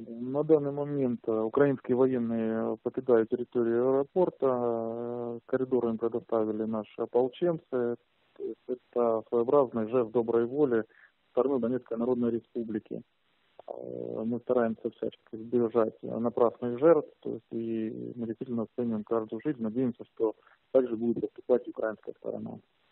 На данный момент украинские военные покидают территорию аэропорта, коридоры им предоставили наши ополченцы. То есть это своеобразный жест доброй воли со стороны Донецкой Народной Республики. Мы стараемся всячески избежать напрасных жертв, то есть и мы действительно ценим каждую жизнь, надеемся, что также будет поступать украинская сторона.